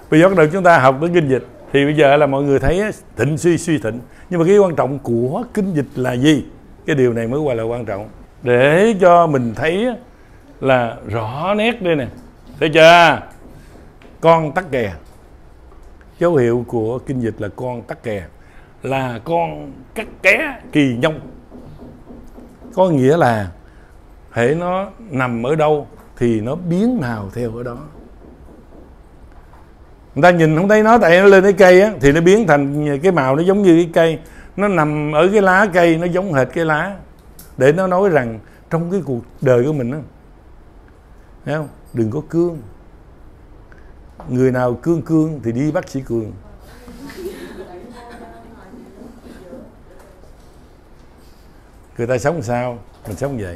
Bây giờ bắt đầu chúng ta học đến kinh dịch. Thì bây giờ là mọi người thấy thịnh suy suy thịnh. Nhưng mà cái quan trọng của kinh dịch là gì? Cái điều này mới gọi là quan trọng. Để cho mình thấy là rõ nét đây nè. Thấy chưa? Con tắc kè. Dấu hiệu của kinh dịch là con tắc kè, là con cắt ké kỳ nhông. Có nghĩa là hễ nó nằm ở đâu thì nó biến nào theo ở đó. Người ta nhìn không thấy nó, tại nó lên cái cây á, thì nó biến thành cái màu nó giống như cái cây. Nó nằm ở cái lá cây, nó giống hệt cái lá. Để nó nói rằng trong cái cuộc đời của mình á, thấy không? Đừng có cương. Người nào cương thì đi bác sĩ Cường. Người ta sống sao mình sống vậy.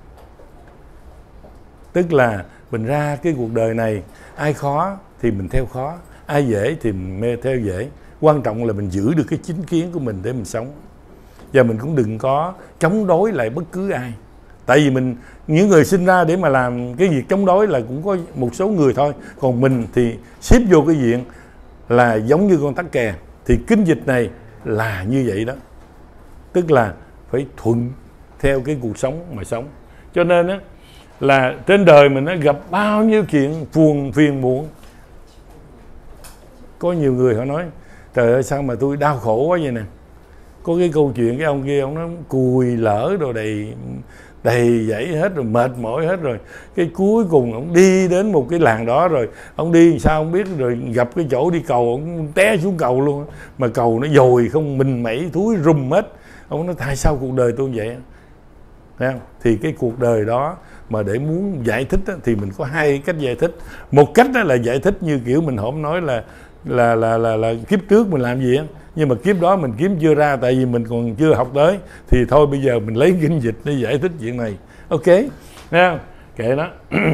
Tức là mình ra cái cuộc đời này, ai khó thì mình theo khó, ai dễ thì mình theo dễ. Quan trọng là mình giữ được cái chính kiến của mình để mình sống. Và mình cũng đừng có chống đối lại bất cứ ai. Tại vì mình, những người sinh ra để mà làm cái việc chống đối là cũng có một số người thôi. Còn mình thì xếp vô cái diện là giống như con tắc kè. Thì kinh dịch này là như vậy đó. Tức là phải thuận theo cái cuộc sống mà sống. Cho nên á, là trên đời mình nó gặp bao nhiêu chuyện phiền muộn. Có nhiều người họ nói trời ơi sao mà tôi đau khổ quá vậy nè. Có cái câu chuyện cái ông kia, ông nói cùi lỡ đồ đầy dãy hết rồi, mệt mỏi hết rồi. Cái cuối cùng ông đi đến một cái làng đó rồi, ông đi sao không biết, rồi gặp cái chỗ đi cầu, ông té xuống cầu luôn. Mà cầu nó dồi không, mình mẩy thúi rùm hết. Ông nói tại sao cuộc đời tôi vậy? Thấy không? Thì cái cuộc đời đó mà để muốn giải thích á, thì mình có hai cách giải thích. Một cách là giải thích như kiểu mình không nói là kiếp trước mình làm gì á, nhưng mà kiếp đó mình kiếm chưa ra, tại vì mình còn chưa học tới, thì thôi bây giờ mình lấy kinh dịch để giải thích chuyện này. Ok, thấy không? Kệ đó.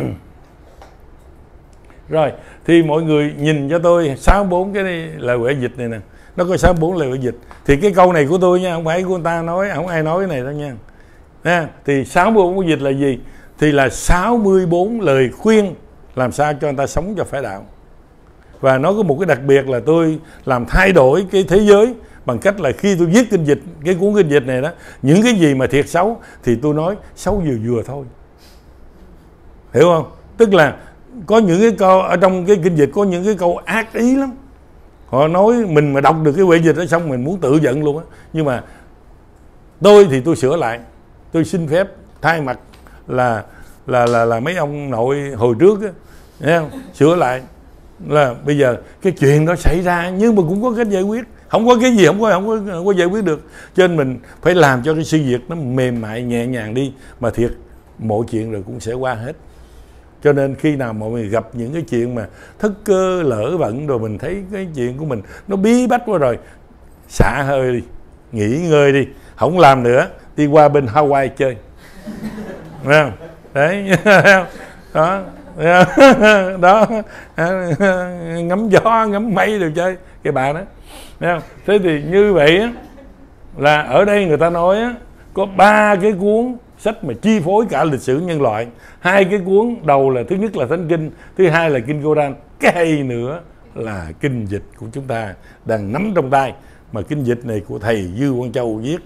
Rồi thì mọi người nhìn cho tôi 64 cái lời huệ dịch này nè. Nó có 64 lời huệ dịch. Thì cái câu này của tôi nha, không phải của người ta nói, không ai nói cái này đâu nha. Thì 64 cái dịch là gì? Thì là 64 lời khuyên làm sao cho người ta sống cho phải đạo. Và nó có một cái đặc biệt là tôi làm thay đổi cái thế giới bằng cách là khi tôi viết kinh dịch, cái cuốn kinh dịch này đó, những cái gì mà thiệt xấu thì tôi nói xấu vừa vừa thôi. Hiểu không? Tức là có những cái câu ở trong cái kinh dịch, có những cái câu ác ý lắm. Họ nói mình mà đọc được cái huệ dịch đó xong mình muốn tự giận luôn á. Nhưng mà tôi thì tôi sửa lại. Tôi xin phép thay mặt là mấy ông nội hồi trước á, thấy không? Sửa lại là bây giờ cái chuyện đó xảy ra nhưng mà cũng có cách giải quyết. Không có cái gì không có giải quyết được. Cho nên mình phải làm cho cái sự việc nó mềm mại nhẹ nhàng đi, mà thiệt mọi chuyện rồi cũng sẽ qua hết. Cho nên khi nào mọi người gặp những cái chuyện mà thất cơ lỡ vận rồi, mình thấy cái chuyện của mình nó bí bách quá rồi, xả hơi đi, nghỉ ngơi đi, không làm nữa, đi qua bên Hawaii chơi. Thấy không? Đấy. Đó. Đó. Ngắm gió ngắm mây rồi chơi cái bà đó. Thấy không? Thế thì như vậy á, là ở đây người ta nói á, có 3 cái cuốn sách mà chi phối cả lịch sử nhân loại. 2 cái cuốn đầu là thứ nhất là Thánh Kinh, thứ hai là Kinh Koran, cái nữa là kinh dịch của chúng ta đang nắm trong tay. Mà kinh dịch này của thầy Dư Quang Châu viết.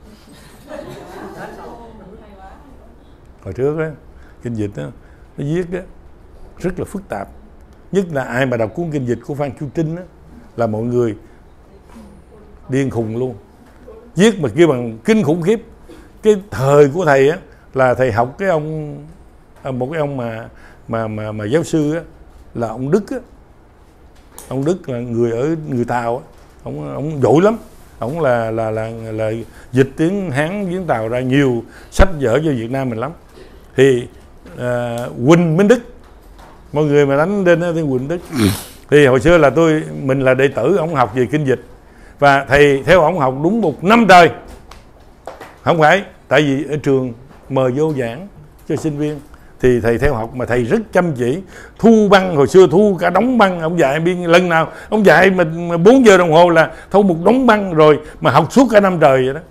Hồi trước á, kinh dịch á, nó viết á rất là phức tạp. Nhất là ai mà đọc cuốn kinh dịch của Phan Chu Trinh á, là mọi người điên khùng luôn. Viết mà kêu bằng kinh khủng khiếp. Cái thời của thầy á, là thầy học cái ông, một cái ông mà giáo sư á, là ông Đức á. Ông Đức là người Tàu á, ông giỏi lắm. Ông là dịch tiếng Hán tiếng Tàu ra nhiều sách vở cho Việt Nam mình lắm. Thì Huỳnh Minh Đức, mọi người mà đánh lên thì Huỳnh Đức. Thì hồi xưa là mình là đệ tử ông học về kinh dịch, và thầy theo ông học đúng 1 năm trời. Không phải, tại vì ở trường mời vô giảng cho sinh viên thì thầy theo học, mà thầy rất chăm chỉ, thu băng, hồi xưa thu cả đống băng. Ông dạy biên lần nào ông dạy mà 4 giờ đồng hồ là thu một đống băng rồi, mà học suốt cả năm trời vậy đó.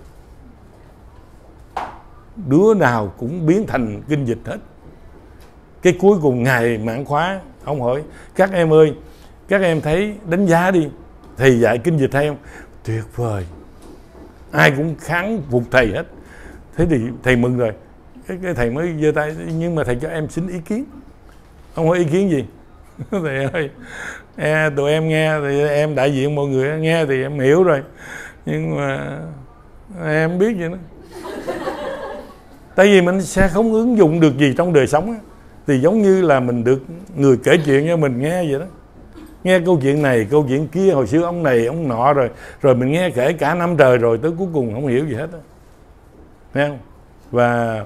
Đứa nào cũng biến thành kinh dịch hết. Cái cuối cùng ngày mãn khóa, ông hỏi các em ơi, các em thấy đánh giá đi, thầy dạy kinh dịch hay không? Tuyệt vời, ai cũng kháng phục thầy hết. Thế thì thầy mừng rồi, cái thầy mới giơ tay. Nhưng mà thầy cho em xin ý kiến. Ông hỏi ý kiến gì? Thầy ơi, tụi em nghe thì em đại diện mọi người, nghe thì em hiểu rồi, nhưng mà em biết vậy đó. Tại vì mình sẽ không ứng dụng được gì trong đời sống á. Thì giống như là mình được người kể chuyện cho mình nghe vậy đó. Nghe câu chuyện này, câu chuyện kia, hồi xưa ông này, ông nọ, rồi mình nghe kể cả năm trời rồi tới cuối cùng không hiểu gì hết đó. Thấy không? Và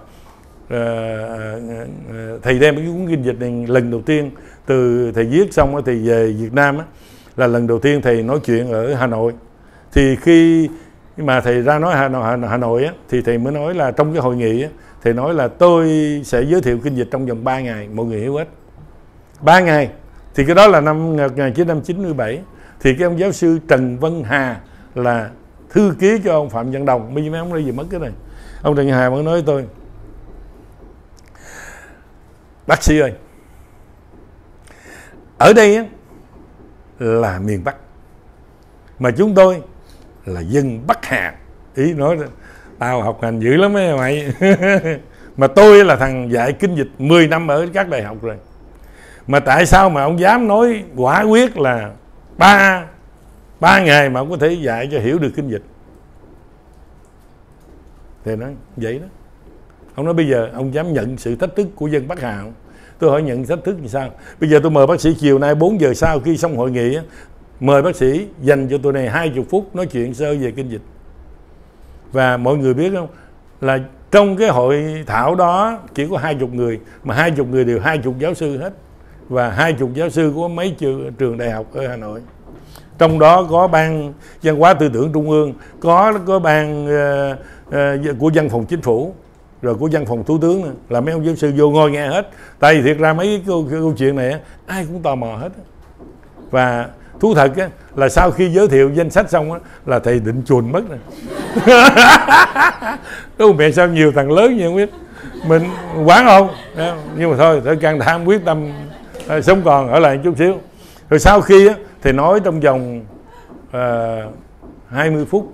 thầy đem cái cuốn kinh dịch này lần đầu tiên, từ thầy viết xong thì về Việt Nam á, là lần đầu tiên thầy nói chuyện ở Hà Nội. Thì khi mà thầy ra nói Hà Nội á, thì thầy mới nói là trong cái hội nghị á, thầy nói là tôi sẽ giới thiệu kinh dịch trong vòng 3 ngày, mọi người hiểu hết. 3 ngày. Thì cái đó là năm 1997. Thì cái ông giáo sư Trần Văn Hà là thư ký cho ông Phạm Văn Đồng. Bây giờ mấy ông đây gì mất cái này. Ông Trần Văn Hà mới nói với tôi: bác sĩ ơi, ở đây á, là miền Bắc, mà chúng tôi là dân Bắc Hà. Ý nói tao học hành dữ lắm ấy mày. Mà tôi là thằng dạy kinh dịch 10 năm ở các đại học rồi. Mà tại sao mà ông dám nói quả quyết là 3 ngày mà ông có thể dạy cho hiểu được kinh dịch? Thì nói vậy đó. Ông nói bây giờ ông dám nhận sự thách thức của dân Bắc Hà không? Tôi hỏi nhận thách thức thì sao? Bây giờ tôi mời bác sĩ chiều nay 4 giờ sau khi xong hội nghị á, mời bác sĩ dành cho tôi này 20 phút nói chuyện sơ về kinh dịch. Và mọi người biết không, là trong cái hội thảo đó chỉ có 20 người, mà 20 người đều 20 giáo sư hết, và 20 giáo sư của mấy trường đại học ở Hà Nội. Trong đó có ban văn hóa tư tưởng trung ương, có ban của văn phòng chính phủ, rồi của văn phòng thủ tướng nữa, là mấy ông giáo sư vô ngồi nghe hết. Tại vì thiệt ra mấy cái câu chuyện này ai cũng tò mò hết. Và thú thật á, là sau khi giới thiệu danh sách xong á, là thầy định chuồn mất rồi. Đâu mẹ sao nhiều thằng lớn vậy không biết. Mình quán không? Nhưng mà thôi, phải can đảm quyết tâm sống còn ở lại chút xíu. Rồi sau khi á, thì nói trong vòng 20 phút.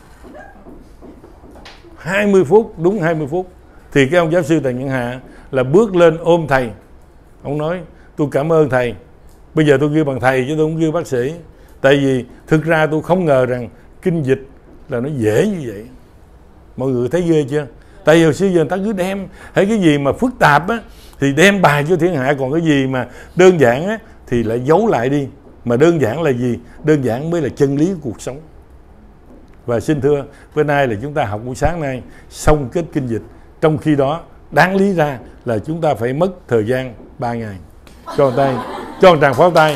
20 phút, đúng 20 phút. Thì cái ông giáo sư Trần Văn Hà là bước lên ôm thầy. Ông nói: tôi cảm ơn thầy. Bây giờ tôi kêu bằng thầy chứ tôi không kêu bác sĩ. Tại vì thực ra tôi không ngờ rằng kinh dịch là nó dễ như vậy. Mọi người thấy ghê chưa? Tại vì hồi xưa giờ người ta cứ đem hay cái gì mà phức tạp á thì đem bài cho thiên hạ, còn cái gì mà đơn giản á thì lại giấu lại đi. Mà đơn giản là gì? Đơn giản mới là chân lý của cuộc sống. Và xin thưa, bữa nay là chúng ta học buổi sáng nay xong kết kinh dịch. Trong khi đó đáng lý ra là chúng ta phải mất thời gian 3 ngày. Cho tay, cho một tràng pháo tay.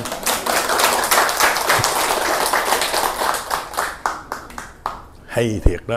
Hay thiệt đó.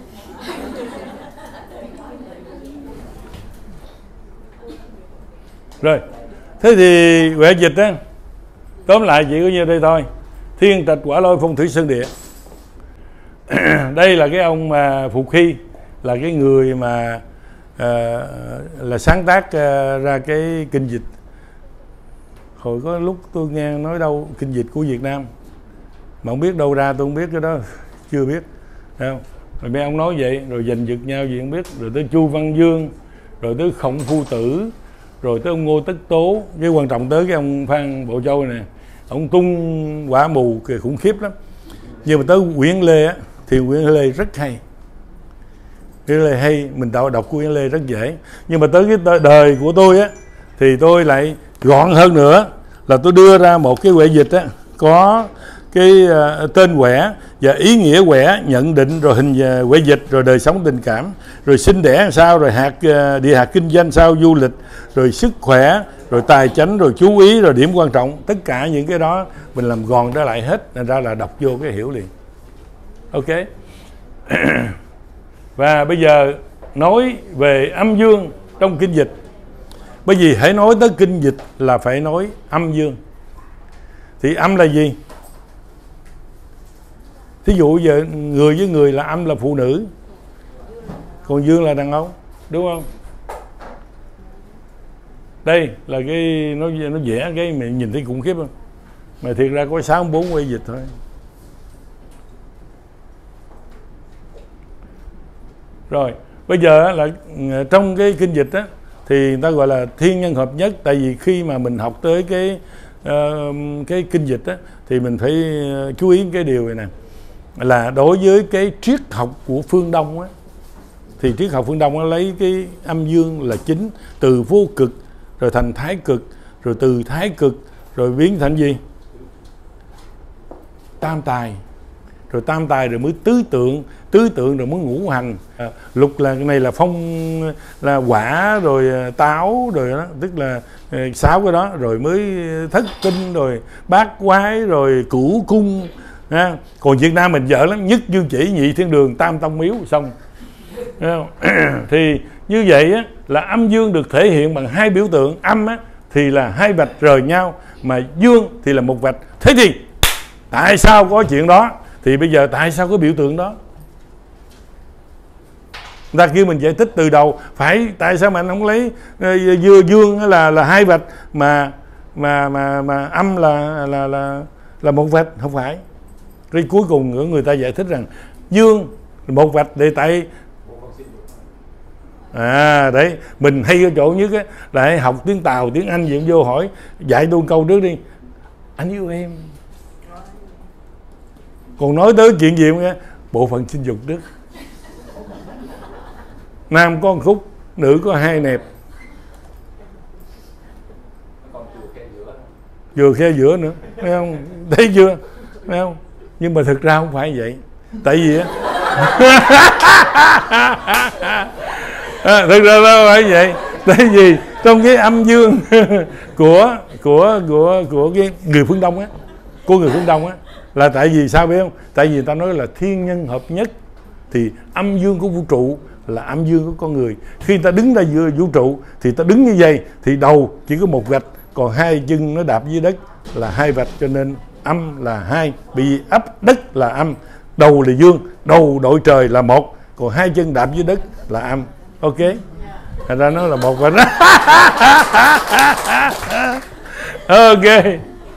Rồi, thế thì huệ dịch á, tóm lại chỉ có như đây thôi. Thiên trạch hỏa lôi phong thủy sơn địa. Đây là cái ông mà Phục Hy, là cái người mà là sáng tác ra cái kinh dịch. Hồi có lúc tôi nghe nói đâu kinh dịch của Việt Nam, mà không biết đâu ra, tôi không biết cái đó, chưa biết. Thấy không? Rồi mấy ông nói vậy, rồi giành giật nhau gì không biết. Rồi tới Chu Văn Dương, rồi tới Khổng Phu Tử, rồi tới ông Ngô Tất Tố, cái quan trọng tới cái ông Phan Bộ Châu này, ông tung quả mù kìa, khủng khiếp lắm. Nhưng mà tới Nguyễn Lê á, thì Nguyễn Lê rất hay. Nguyễn Lê hay, mình đọc Nguyễn Lê rất dễ. Nhưng mà tới cái đời của tôi á, thì tôi lại gọn hơn nữa, là tôi đưa ra một cái huệ dịch á, có cái tên quẻ và ý nghĩa quẻ, nhận định, rồi hình huệ dịch, rồi đời sống tình cảm, rồi sinh đẻ làm sao, rồi địa hạt kinh doanh sao, du lịch, rồi sức khỏe, rồi tài chánh, rồi chú ý, rồi điểm quan trọng. Tất cả những cái đó mình làm gọn ra lại hết, nên ra là đọc vô cái hiểu liền. Ok. Và bây giờ nói về âm dương trong kinh dịch. Bởi vì hãy nói tới kinh dịch là phải nói âm dương. Thì âm là gì? Thí dụ giờ người với người là âm là phụ nữ, còn dương là đàn ông, đúng không? Đây là cái nó vẽ cái mình nhìn thấy khủng khiếp không? mà thiệt ra có 64 quỹ dịch thôi. Rồi bây giờ là trong cái kinh dịch á, thì người ta gọi là thiên nhân hợp nhất. Tại vì khi mà mình học tới cái kinh dịch á, thì mình phải chú ý cái điều này nè, là đối với cái triết học của phương Đông á, thì triết học phương Đông nó lấy cái âm dương là chính, từ vô cực rồi thành thái cực, rồi từ thái cực rồi biến thành gì? Tam tài, rồi tam tài rồi mới tứ tượng rồi mới ngũ hành. Lục là cái này là phong, là quả, rồi táo, rồi đó, tức là 6 cái đó, rồi mới thất tinh, rồi bát quái, rồi cửu cung. Còn Việt Nam mình dở lắm, nhất dương chỉ, nhị thiên đường, tam tông miếu, xong. Thì như vậy á, là âm dương được thể hiện bằng hai biểu tượng. Âm á, thì là hai vạch rời nhau, mà dương thì là một vạch. Thế thì tại sao có chuyện đó? Thì bây giờ tại sao có biểu tượng đó? Người ta kêu mình giải thích từ đầu, phải tại sao mà anh không lấy dương là hai vạch, mà âm là một vạch? Không phải. Rồi cuối cùng người ta giải thích rằng dương một vạch để tại đấy, mình hay ở chỗ nhất á, là học tiếng Tàu, tiếng Anh gì cũng vô hỏi, dạy tôi câu trước đi, anh yêu em. Còn nói tới chuyện gì nghe, bộ phận sinh dục Đức, nam có một khúc, nữ có hai nẹp, vừa khe giữa nữa, thấy không? Thấy chưa? Thấy không? Nhưng mà thực ra không phải vậy. Tại vì á thực ra nó không phải vậy. Tại vì trong cái âm dương của cái người phương Đông á, của người phương Đông á, là tại vì sao biết không? Tại vì người ta nói là thiên nhân hợp nhất, thì âm dương của vũ trụ là âm dương của con người. Khi ta đứng ra giữa vũ trụ thì ta đứng như vậy, thì đầu chỉ có một vạch, còn hai chân nó đạp dưới đất là hai vạch, cho nên âm là hai. Bị ấp đất là âm, đầu là dương, đầu đội trời là một, còn hai chân đạp dưới đất là âm. Ok, thành ra nó là một vạch. Ok,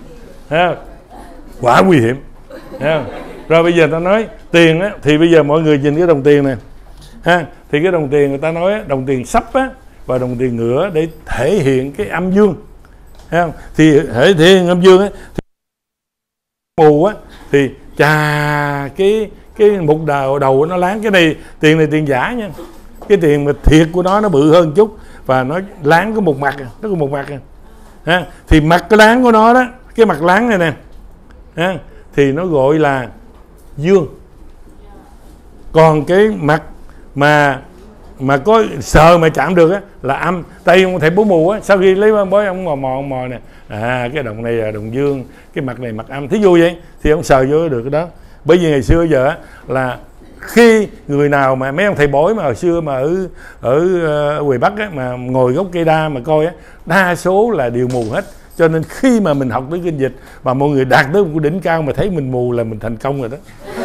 quá nguy hiểm. Rồi bây giờ ta nói tiền á, thì bây giờ mọi người nhìn cái đồng tiền này ha, thì cái đồng tiền người ta nói đồng tiền sắp á và đồng tiền ngửa để thể hiện cái âm dương, thấy không? Thì thể hiện âm dương á, thì mù á, thì chà cái một đầu nó láng. Cái này tiền giả nha, cái tiền mà thiệt của nó bự hơn chút, và nó láng có một mặt, nó có một mặt ha. Thì mặt cái láng của nó đó, cái mặt láng này nè ha, thì nó gọi là dương. Còn cái mặt mà có sờ mà chạm được á là âm. Tại vì thầy bố mù á, sau khi lấy bói ông mò nè, cái đồng này là đồng dương, cái mặt này mặt âm, thí dụ vậy, thì ông sờ vô được cái đó. Bởi vì ngày xưa giờ á, là khi người nào mà mấy ông thầy bói mà hồi xưa mà ở ngoài Bắc á, mà ngồi gốc cây đa mà coi á, đa số là đều mù hết. Cho nên khi mà mình học tới kinh dịch mà mọi người đạt tới một đỉnh cao mà thấy mình mù là mình thành công rồi đó.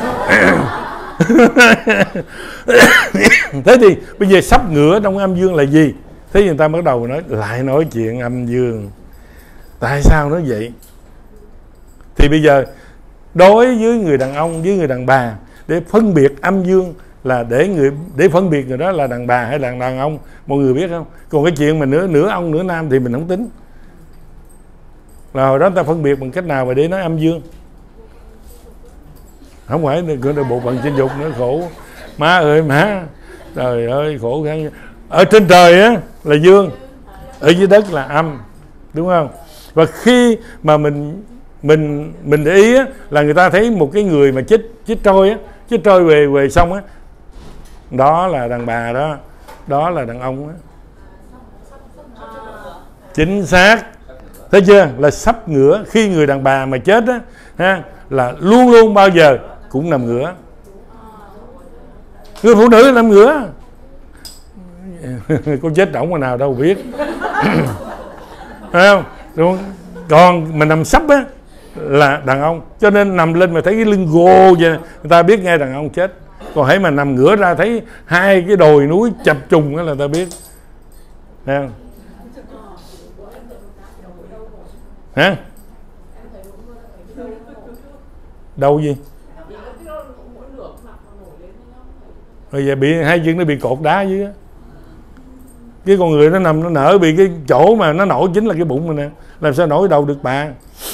Thế thì bây giờ sắp ngửa trong âm dương là gì? Thế người ta bắt đầu nói chuyện âm dương. Tại sao nó vậy? Thì bây giờ đối với người đàn ông với người đàn bà, để phân biệt âm dương là để phân biệt người đó là đàn bà hay là đàn ông, mọi người biết không? Còn cái chuyện mà nửa ông nửa nam thì mình không tính. Là hồi đó ta phân biệt bằng cách nào mà để nói âm dương? Không phải được bộ phận sinh dục nữa, khổ. Má ơi má, trời ơi khổ khăn. Ở trên trời á là dương, ở dưới đất là âm, đúng không? Và khi mà mình để ý á, là người ta thấy một cái người mà chết trôi về xong á, đó là đàn bà đó, đó là đàn ông á. Chính xác. Thấy chưa? Là sắp ngửa. Khi người đàn bà mà chết á ha, là luôn luôn bao giờ cũng nằm ngửa. Người phụ nữ nằm ngửa. Có chết động mà nào đâu biết. Thấy không? Đúng. Còn mình nằm sắp á là đàn ông. Cho nên nằm lên mà thấy cái lưng gồ vậy, người ta biết ngay đàn ông chết. Còn hãy mà nằm ngửa ra thấy hai cái đồi núi chập trùng đó là ta biết. Thấy không? Hả? Đâu gì? Bây giờ bị hai chân nó bị cột đá dưới á. Cái con người nó nằm nó nở bị cái chỗ mà nó nổi chính là cái bụng này nè, làm sao nổi đầu được bà?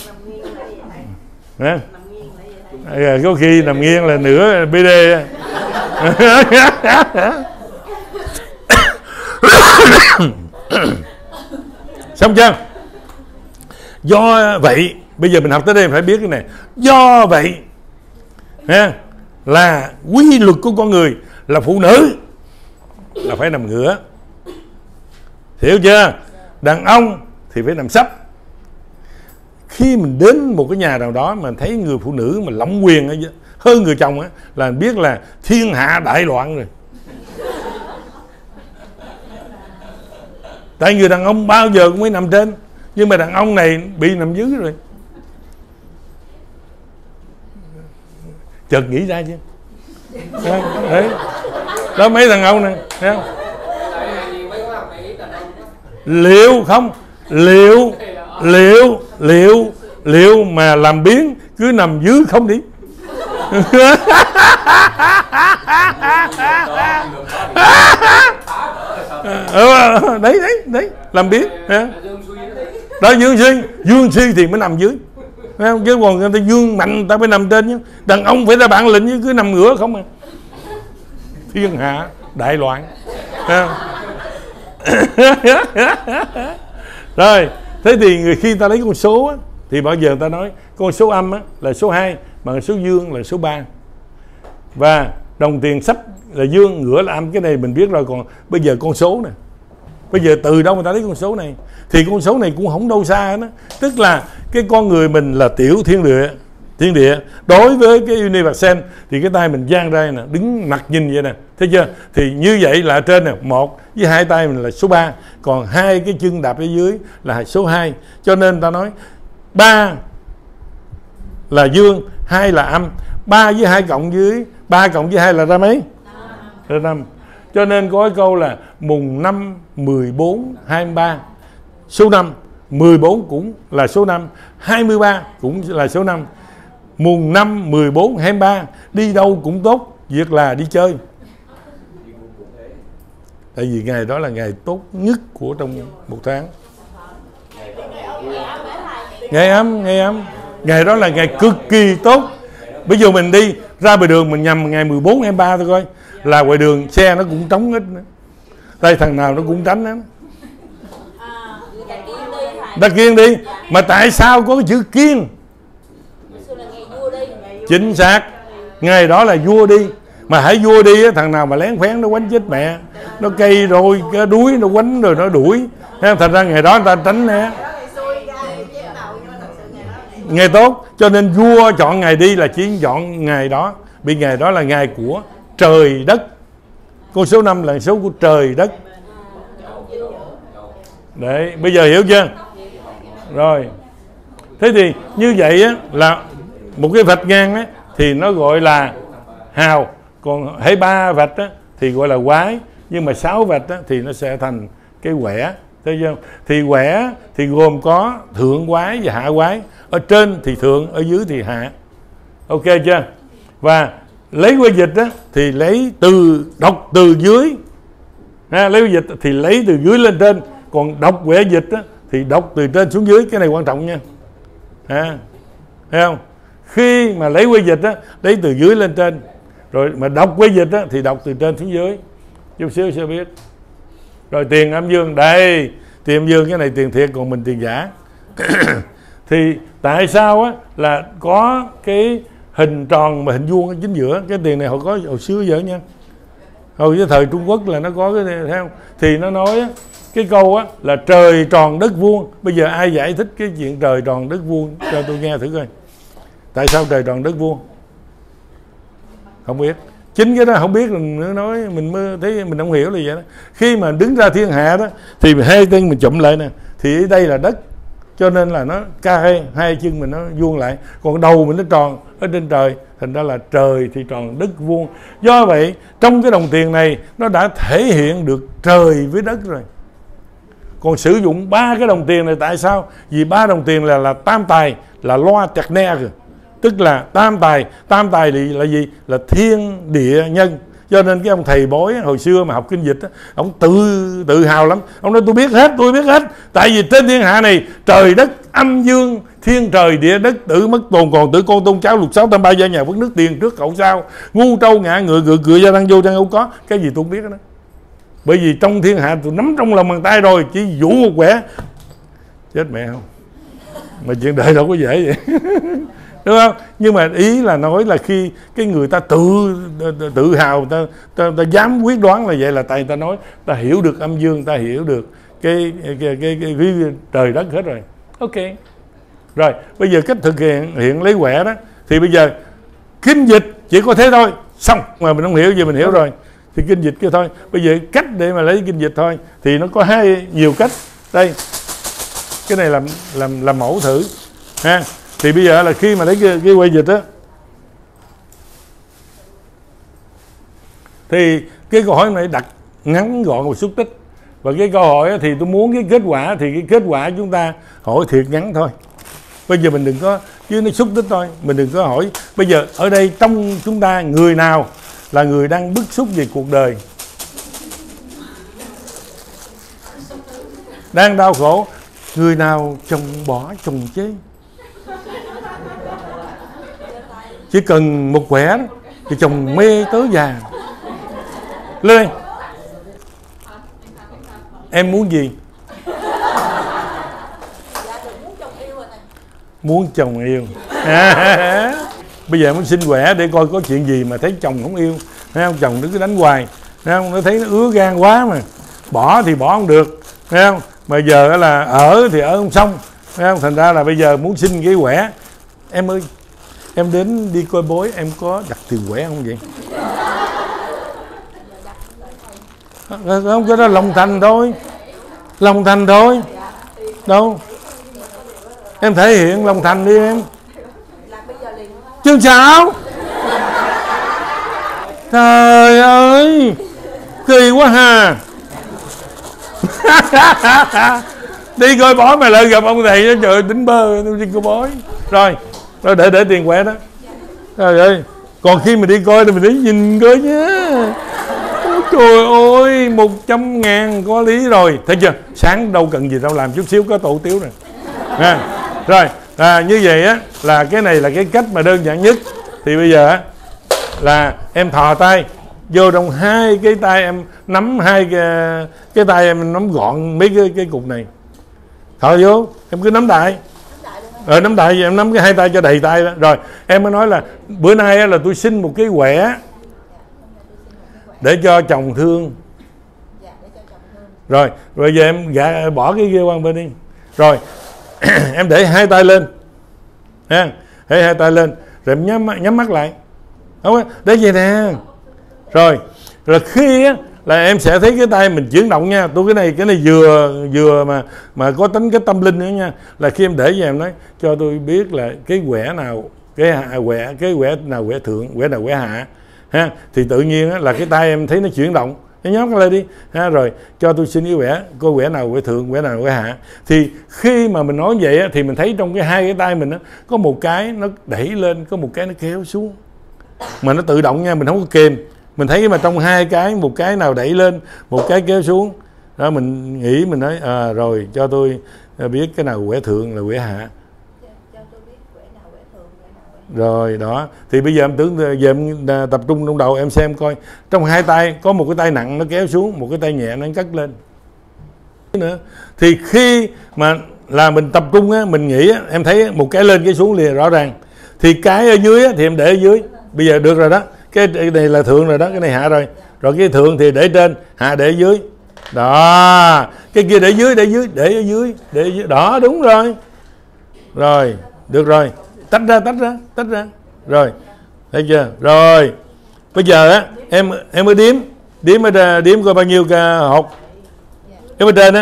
Nè. Có khi nằm nghiêng là nửa BD. Xong chưa? Do vậy bây giờ mình học tới đây mình phải biết cái này. Do vậy là quy luật của con người là phụ nữ là phải nằm ngửa, hiểu chưa? Đàn ông thì phải nằm sấp. Khi mình đến một cái nhà nào đó mà thấy người phụ nữ mà lộng quyền hơn người chồng á, là biết là thiên hạ đại loạn rồi. Tại người đàn ông bao giờ cũng mới nằm trên, nhưng mà đàn ông này bị nằm dưới rồi. Chợt nghĩ ra chứ. Đấy. Đó mấy thằng ông này, thấy không? Liệu mà làm biến cứ nằm dưới không đi. Đấy làm biến. Đó dương suy thì mới nằm dưới. Chứ còn người ta dương mạnh ta mới nằm trên chứ. Đàn ông phải ra bản lĩnh chứ cứ nằm ngửa không à. Thiên hạ đại loạn. Rồi, thế thì khi ta lấy con số á, thì bao giờ ta nói con số âm á, là số 2, mà số dương là số 3. Và đồng tiền sắp là dương, ngửa là âm, cái này mình biết rồi. Còn bây giờ con số nè, bây giờ từ đâu người ta lấy con số này? Thì con số này cũng không đâu xa đó. Tức là cái con người mình là tiểu thiên địa. Đối với cái universal thì cái tay mình dang ra nè, đứng mặt nhìn vậy nè, thấy chưa? Thì như vậy là trên nè, 1 với 2 tay mình là số 3, còn 2 cái chân đạp ở dưới là số 2. Cho nên ta nói 3 là dương, 2 là âm. 3 với 2 cộng với 3 cộng với 2 là ra mấy? Ra 5. Cho nên có cái câu là mùng 5, 14, 23. Số 5, 14 cũng là số 5, 23 cũng là số 5. Mùng 5, 14, 23 đi đâu cũng tốt, việc là đi chơi. Tại vì ngày đó là ngày tốt nhất của trong một tháng. Ngày âm. Ngày đó là ngày cực kỳ tốt. Bây giờ mình đi ra ngoài đường mình nhằm ngày 14, 23 thôi coi, là ngoài đường xe nó cũng trống ít nữa. Tại thằng nào nó cũng tránh lắm. Ta kiêng đi. Mà tại sao có cái chữ kiêng? Chính xác. Ngày đó là vua đi. Mà hãy vua đi á, thằng nào mà lén phén nó quánh chết mẹ. Nó cây rồi, cái đuối nó quánh rồi nó đuổi. Thành ra ngày đó người ta tránh né. Ngày tốt. Cho nên vua chọn ngày đi là chỉ chọn ngày đó. Vì ngày đó là ngày của trời đất. Con số 5 là số của trời đất. Đấy, bây giờ hiểu chưa? Rồi. Thế thì như vậy á, là một cái vạch ngang á, thì nó gọi là hào. Còn hãy 3 vạch á, thì gọi là quái. Nhưng mà 6 vạch á, thì nó sẽ thành cái quẻ. Thấy chưa? Thì quẻ thì gồm có thượng quái và hạ quái. Ở trên thì thượng, ở dưới thì hạ. Ok chưa? Và lấy quay dịch á, thì lấy đọc từ dưới. Lấy quay dịch thì lấy từ dưới lên trên. Còn đọc quẻ dịch á, thì đọc từ trên xuống dưới. Cái này quan trọng nha. Thấy không? Khi mà lấy quay dịch á, lấy từ dưới lên trên. Rồi mà đọc quay dịch á, thì đọc từ trên xuống dưới. Chút xíu sẽ biết. Rồi tiền âm dương. Đây, tiền âm dương cái này tiền thiệt, còn mình tiền giả. Thì tại sao á, là có cái hình tròn mà hình vuông ở chính giữa. Cái tiền này họ có hồi xưa giờ nha. Hồi cái thời Trung Quốc là nó có cái này, thấy không? Thì nó nói á, cái câu á là trời tròn đất vuông. Bây giờ ai giải thích cái chuyện trời tròn đất vuông cho tôi nghe thử coi. Tại sao trời tròn đất vuông? Không biết. Chính cái đó không biết mình nói, mình mới thấy mình không hiểu là vậy đó. Khi mà đứng ra thiên hạ đó thì hai chân mình chụm lại nè, thì ở đây là đất, cho nên là nó hai chân mình nó vuông lại, còn đầu mình nó tròn ở trên trời, thành ra là trời thì tròn đất vuông. Do vậy trong cái đồng tiền này nó đã thể hiện được trời với đất rồi. Còn sử dụng 3 cái đồng tiền này tại sao? Vì 3 đồng tiền là tam tài, là loa tẹt ne rồi. tức là tam tài. Tam tài là gì? Là thiên địa nhân. Cho nên cái ông thầy bói hồi xưa mà học kinh dịch á, ông tự hào lắm. Ông nói tôi biết hết. Tại vì trên thiên hạ này trời đất âm dương, thiên trời địa đất, tử mất tồn còn tử con tôn cháu lục sáu tam ba gia nhà vấn nước tiền trước hậu sau, ngu trâu ngã ngựa ngựa cựa gia tăng vô trang âu có. Cái gì tôi không biết đó. Bởi vì trong thiên hạ tôi nắm trong lòng bàn tay rồi, chỉ vũ một quẻ chết mẹ không. Mà chuyện đời đâu có dễ vậy. Đúng không? Nhưng mà ý là nói là khi cái người ta tự hào, ta dám quyết đoán là vậy, là tại ta nói ta hiểu được âm dương, ta hiểu được cái trời đất hết rồi. Ok. Rồi, bây giờ cách thực hiện lấy quẻ đó, thì bây giờ kinh dịch chỉ có thế thôi, xong mà mình không hiểu gì mình hiểu rồi thì kinh dịch kia thôi. Bây giờ cách để mà lấy kinh dịch thôi thì nó có nhiều cách. Đây, cái này làm mẫu thử ha. Thì bây giờ là khi mà lấy cái que dịch á, thì cái câu hỏi này đặt ngắn gọn và xúc tích. Và cái câu hỏi thì tôi muốn cái kết quả, thì cái kết quả chúng ta hỏi thiệt ngắn thôi. Bây giờ mình đừng có, chứ nó xúc tích thôi, mình đừng có hỏi. Bây giờ ở đây trong chúng ta người nào là người đang bức xúc về cuộc đời, đang đau khổ? Người nào chồng bỏ chồng chế, chỉ cần một quẻ thì chồng mê tới già. Lên đây. Em muốn gì? Muốn chồng yêu. Bây giờ muốn xin quẻ để coi có chuyện gì mà thấy chồng không yêu. Thấy không? Chồng nó cứ đánh hoài. Thấy không? Nó thấy nó ứa gan quá mà. Bỏ thì bỏ không được. Thấy không? Mà giờ là ở thì ở không xong. Thấy không? Thành ra là bây giờ muốn xin cái quẻ. Em ơi, em đến đi coi bói, em có đặt tiền quẻ không vậy? Không, cái đó lòng thành thôi. Lòng thành thôi. Đâu? Em thể hiện lòng thành đi em. Chứ sao? Trời ơi, kỳ quá hà. Đi coi bói mà lại gặp ông thầy đó, trời ơi, tính bơ, tôi đi coi bói. Rồi để tiền quẻ đó. Trời ơi, còn khi mình đi coi thì mình đi nhìn coi nhá. Trời ơi, 100.000 có lý rồi. Thấy chưa? Sáng đâu cần gì đâu, làm chút xíu có tổ tiếu rồi. Rồi, như vậy á, là cái này là cái cách mà đơn giản nhất. Thì bây giờ á, là em thò tay vô trong hai cái tay, em nắm hai cái tay em nắm gọn mấy cái cục này. Thò vô, em cứ nắm đại. Nắm đại, em nắm cái hai tay cho đầy tay đó. Rồi, em mới nói là bữa nay á, là tôi xin một cái quẻ để cho chồng thương. Rồi giờ em bỏ cái kia qua bên đi. Rồi em để hai tay lên ha, để hai tay lên rồi em nhắm mắt lại, không để vậy nè. Rồi khi á, là em sẽ thấy cái tay mình chuyển động nha. Tôi cái này vừa mà có tính cái tâm linh nữa nha. Là khi em để về em nói cho tôi biết là cái quẻ nào cái quẻ nào quẻ thượng, quẻ nào quẻ hạ ha. Thì tự nhiên á, là cái tay em thấy nó chuyển động, em nhắm lên đi ha. Rồi cho tôi xin cái quẻ, coi quẻ nào quẻ thượng, quẻ nào quẻ hạ. Thì khi mà mình nói vậy á, thì mình thấy trong hai cái tay mình á, có một cái nó đẩy lên, có một cái nó kéo xuống, mà nó tự động nha, mình không có kìm. Mình thấy mà trong hai cái, một cái nào đẩy lên, một cái kéo xuống đó, mình nghĩ mình nói rồi cho tôi biết cái nào quẻ thượng là quẻ hạ. Rồi đó, thì bây giờ em tưởng giờ em tập trung trong đầu em xem coi trong hai tay có một cái tay nặng nó kéo xuống, một cái tay nhẹ nó cất lên nữa. Thì khi mà là mình tập trung á, mình nghĩ á, em thấy một cái lên cái xuống liền rõ ràng. Thì cái ở dưới á, thì em để ở dưới. Bây giờ được rồi đó, cái này là thượng rồi đó, cái này hạ rồi. Rồi cái thượng thì để trên, hạ để ở dưới. Đó, cái kia để ở dưới. Đó, đúng rồi. Rồi, được rồi. Tách ra. Rồi, thấy chưa? Rồi, bây giờ á, em mới đếm coi bao nhiêu hột. Cái bên trên á,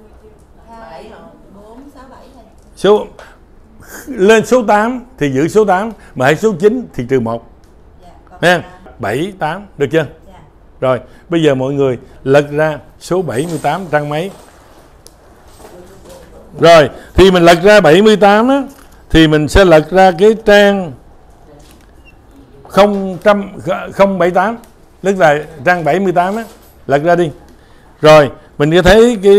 số lên số 8 thì giữ số 8, mà hãy số 9 thì trừ 1. Nha, 7, 8, được chưa? Rồi, bây giờ mọi người lật ra số 78 trang mấy. Rồi, thì mình lật ra 78 á, thì mình sẽ lật ra cái trang 078, tức là trang 78 á, lật ra đi. Rồi mình có thấy cái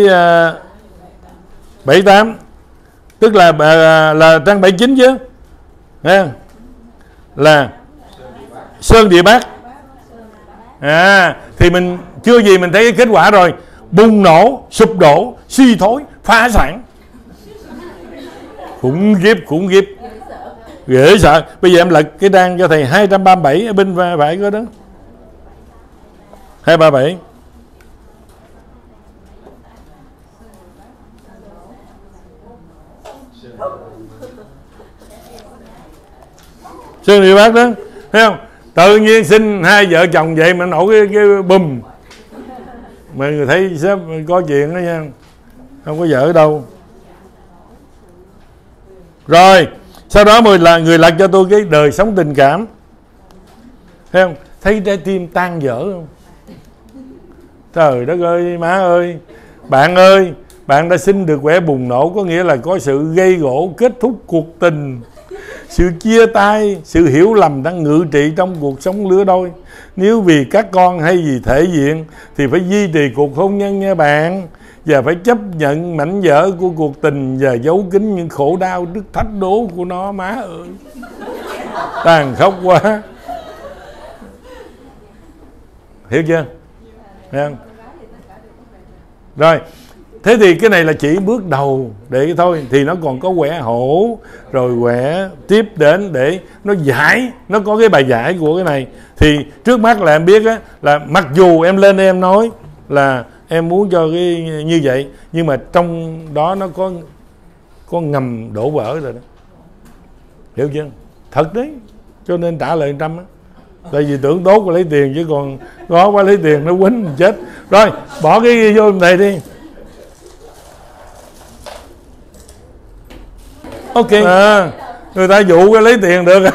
78 tức là trang 79 chứ, nghe không? Là Sơn Địa Bát. Thì mình chưa gì mình thấy cái kết quả rồi: bùng nổ, sụp đổ, suy thoái, phá sản. Khủng khiếp, dễ sợ. Bây giờ em lật cái trang cho thầy 237 ở bên phải có đó, 237. Sơn Địa Bát đó, thấy không? Tự nhiên sinh hai vợ chồng vậy mà nổi cái bùm. Mà người thấy sếp có chuyện đó nha, không có vợ đâu. Rồi sau đó người lật cho tôi cái đời sống tình cảm, thấy không? Thấy trái tim tan vỡ không? Trời đất ơi, má ơi, bạn đã sinh được quẻ bùng nổ, có nghĩa là có sự gây gổ, kết thúc cuộc tình, sự chia tay, sự hiểu lầm đang ngự trị trong cuộc sống lứa đôi. Nếu vì các con hay vì thể diện thì phải duy trì cuộc hôn nhân nha bạn, và phải chấp nhận mảnh vỡ của cuộc tình và giấu kín những khổ đau trước thách đố của nó. Má ơi, tàn khốc quá, hiểu chưa? Thấy không? Rồi, thế thì cái này là chỉ bước đầu để thôi, thì nó còn có quẻ hổ, rồi quẻ tiếp đến để nó giải, nó có cái bài giải của cái này. Thì trước mắt là em biết á, là mặc dù em lên đây em nói là em muốn cho cái như vậy, nhưng mà trong đó nó có ngầm đổ vỡ rồi đó, hiểu chưa? Thật đấy, cho nên trả lời 100 á. Tại vì tưởng tốt quá lấy tiền, chứ còn khó quá lấy tiền nó quýnh mình chết. Rồi bỏ cái vô này đi. Ok, người ta dụ cái lấy tiền được.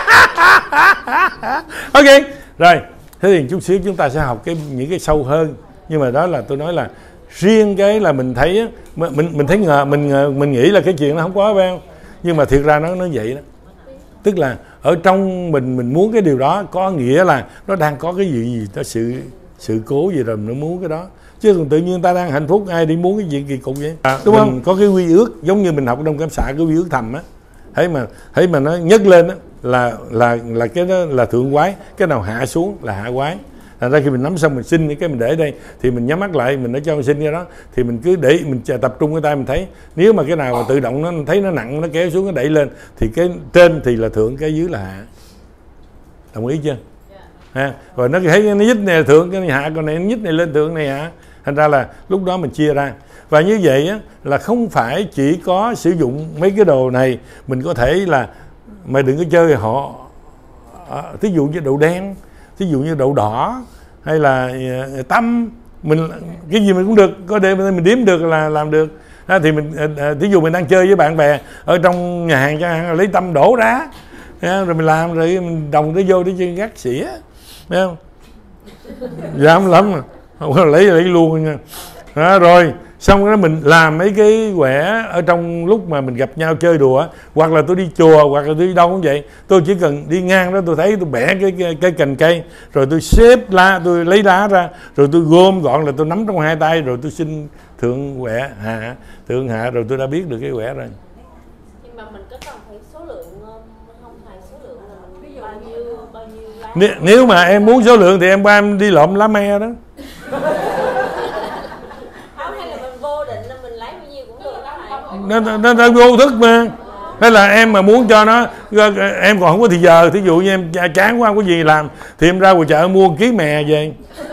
Ok, rồi thế thì chút xíu chúng ta sẽ học những cái sâu hơn. Nhưng mà đó là tôi nói là riêng cái là mình thấy á, mình thấy mình nghĩ là cái chuyện nó không có phải không? Nhưng mà thiệt ra nó vậy đó. Tức là ở trong mình muốn cái điều đó, có nghĩa là nó đang có cái gì đó, sự cố gì rồi nó muốn cái đó. Chứ còn tự nhiên ta đang hạnh phúc, ai đi muốn cái gì kỳ cục vậy? Đúng không? Mình có cái quy ước, giống như mình học trong cám xã, cái quy ước thầm á. Thấy mà nó nhấc lên á là cái đó là thượng quái, cái nào hạ xuống là hạ quái. Thành ra khi mình nắm xong mình xin cái mình để đây, thì mình nhắm mắt lại, mình đã cho mình xin cái đó, thì mình cứ để mình tập trung cái tay mình thấy. Nếu mà cái nào mà tự động nó thấy nó nặng, nó kéo xuống, nó đẩy lên, thì cái trên thì là thượng, cái dưới là hạ. Đồng ý chưa? Rồi nó thấy nó nhích này là thượng, cái này hạ, còn này nó nhích này lên thượng, này hạ. Thành ra là lúc đó mình chia ra. Và như vậy á, là không phải chỉ có sử dụng mấy cái đồ này, mình có thể là mà đừng có chơi họ, thí dụ như đậu đen, thí dụ như đậu đỏ, hay là tăm, mình cái gì mình cũng được, có để mình đếm được là làm được. Thì mình thí dụ mình đang chơi với bạn bè ở trong nhà hàng chẳng hạn, lấy tăm đổ ra, rồi mình làm, rồi mình đồng nó vô để chơi gác xỉa, thấy không? Dám lắm mà, không có lấy luôn nha. Rồi xong đó mình làm mấy cái quẻ ở trong lúc mà mình gặp nhau chơi đùa, hoặc là tôi đi chùa, hoặc là tôi đi đâu cũng vậy, tôi chỉ cần đi ngang đó tôi thấy tôi bẻ cái cành cây, rồi tôi xếp lá, tôi lấy lá ra, rồi tôi gom gọn là tôi nắm trong hai tay, rồi tôi xin thượng quẻ hạ, thượng hạ, rồi tôi đã biết được cái quẻ rồi. Nhưng mà mình có cần phải số lượng không, thầy, số lượng là mình ví dụ bao nhiêu lá? Nếu mà em muốn số lượng thì em đi lộn lá me đó. Nó vô thức mà. Thế là em mà muốn cho nó, em còn không có thì giờ, thí dụ như em chán quá không có gì làm, thì em ra ngoài chợ mua 1 ký mè về.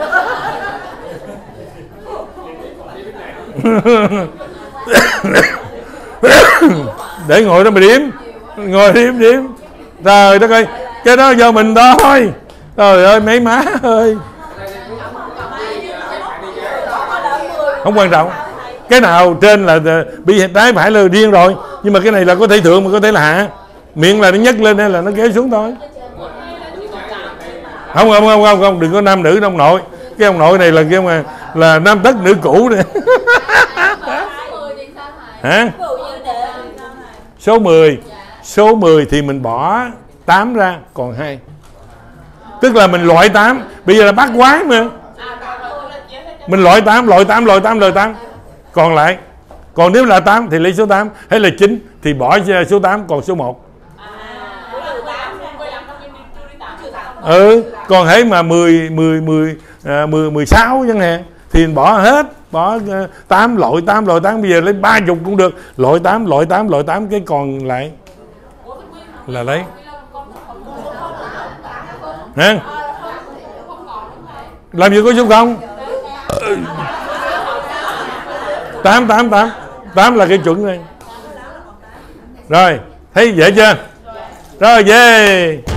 Để ngồi đó mà đếm, ngồi đếm. Trời đất ơi, cái đó do mình thôi. Trời ơi mấy má ơi, không quan trọng. Cái nào trên là bị trái phải là điên rồi, nhưng mà cái này là có thể thượng mà có thể là hạ, miệng là nó nhấc lên hay là nó kéo xuống thôi. Không, đừng có nam nữ ông nội. Cái ông nội này là cái mà là nam tất nữ cũ này. Hả? Số 10 thì mình bỏ 8 ra còn 2. Tức là mình loại 8. Bây giờ là bát quái mà. Mình loại 8. Còn lại. Còn nếu là 8 thì lấy số 8. Hay là 9 thì bỏ số 8 còn số 1. Còn hãy mà 16 chẳng hạn thì bỏ hết, bỏ 8 loại 8 bây giờ lấy 30 cũng được, loại 8 cái còn lại là lấy. Hả? Làm gì có số không? 8 là cái chuẩn này. Rồi, thấy dễ chưa? Rồi, về.